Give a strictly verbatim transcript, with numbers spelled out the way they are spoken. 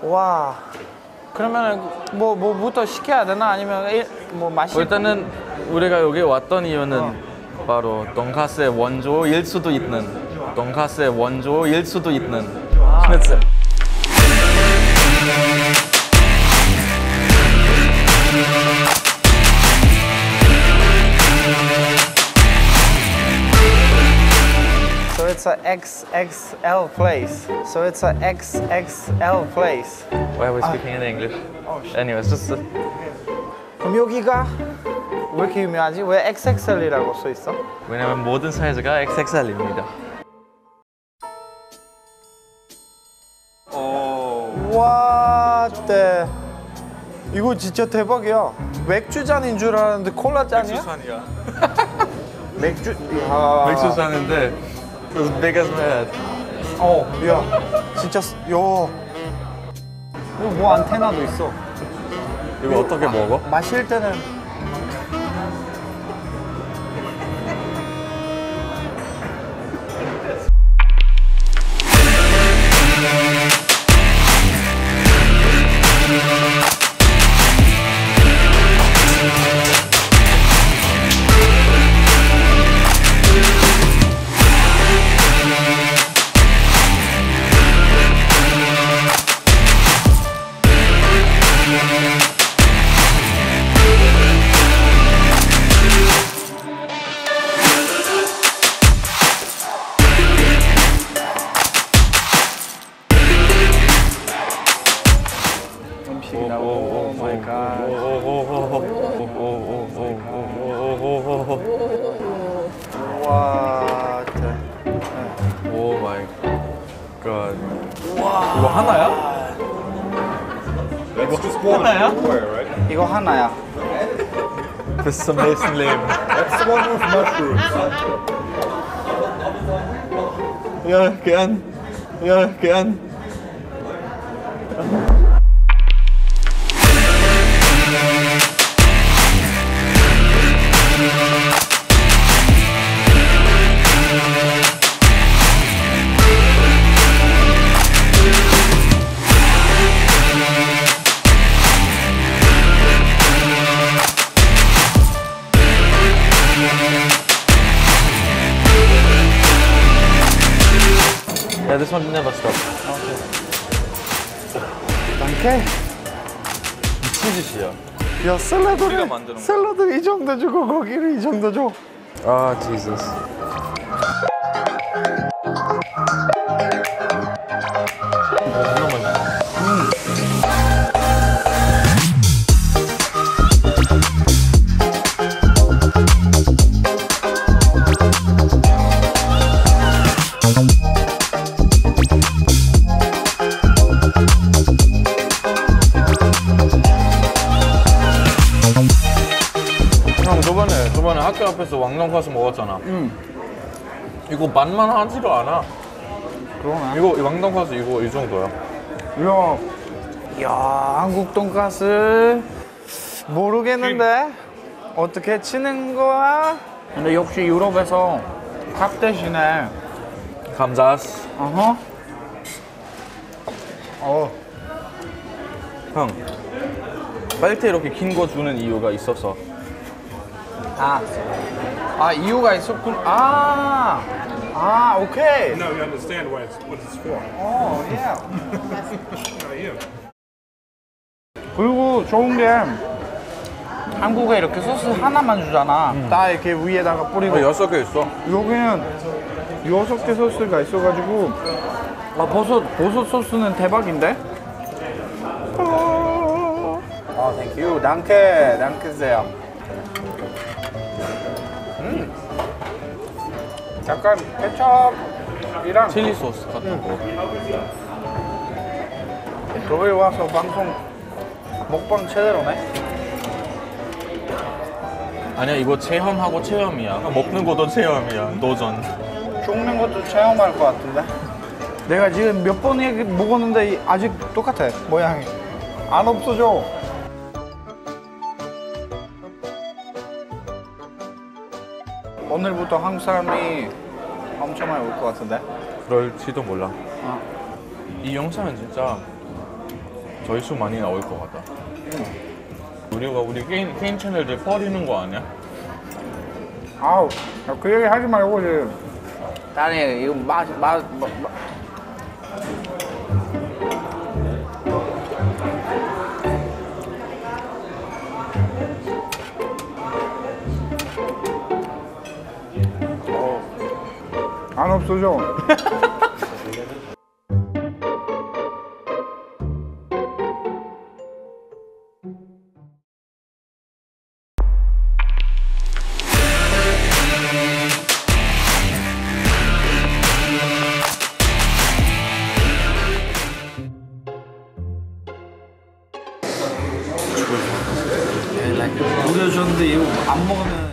와. 그러면 뭐 뭐부터 시켜야 되나 아니면 일, 뭐 마시? 일단은 우리가 여기 왔던 이유는 어. 바로 돈가스의 원조일 수도 있는 돈가스의 원조일 수도 있는 아. 슈니츠. So it's a X X L place. So it's a X X L place. Why are we speaking in English? Oh, shit. Anyways, just. 그럼 여기가 왜 이렇게 유명하지? 왜 엑스엑스엘이라고 써 있어? 왜냐면 모든 사이즈가 엑스엑스엘입니다. 오. 와, 때. 이거 진짜 대박이야. 맥주 잔인 줄 알았는데 콜라 잔이야? 맥주 잔이야. 맥주. 야. 맥주 잔인데. As big as my head. 어, 야, 진짜, 야. 이거 뭐 안테나도 있어. 이거 어떻게 먹어? 마실 때는. 오 마이 갓. 와, 오 마이 갓. 와. 이거 하나야? 이거 하나야? 이거 하나야. This is amazing lame. That's the one with mushrooms. Ja, gern. Ja, gern. Yeah, this one never stops. Okay. danke. 미친 짓이야. 야, 샐러드를, 만드는 거야. 샐러드를 이 정도 주고 고기를 이 정도 줘. 아, Jesus. 형 저번에 저번에 학교 앞에서 왕돈가스 먹었잖아. 응. 이거 맛만 하지도 않아. 그러네. 이거 왕돈가스 이거 이 정도야. 야, 야, 한국 돈가스 모르겠는데 어떻게 치는 거야? 근데 역시 유럽에서 밥 대신에 감자스. 어허. 어. 형 빨대 이렇게 긴 거 주는 이유가 있었어. 아, 아 이유가 있었군. 아, 아, 오케이. No, you understand what it's, what it's for. 어, 예. Not you. 그리고 좋은 게 한국에 이렇게 소스 하나만 주잖아. 음. 딱 이렇게 위에다가 뿌리고. 어, 여섯 개 있어. 여기는 여섯 개 소스가 있어가지고 아, 버섯 버섯 소스는 대박인데? 아, 땡큐, danke, danke sehr. 음, 약간 케첩이랑 칠리 소스 같은 거. 여기 와서 방송 먹방 제대로네. 아니야 이거 체험하고 체험이야. 먹는 것도 체험이야. 도전. 죽는 것도 체험할 것 같은데? 내가 지금 몇 번 먹었는데 아직 똑같아, 모양이. 안 없어져. 오늘부터 한국 사람이 엄청 많이 올 것 같은데? 그럴지도 몰라. 어. 이 영상은 진짜 조회수 많이 나올 것 같다. 우리가 우리 개인, 개인 채널들 버리는 거 아니야? 아우, 야, 그 얘기 하지 말고 이제. 아니 이거 맛, 맛, 맛, 맛. 안 없어져. 우려줬는데 이거 안 먹으면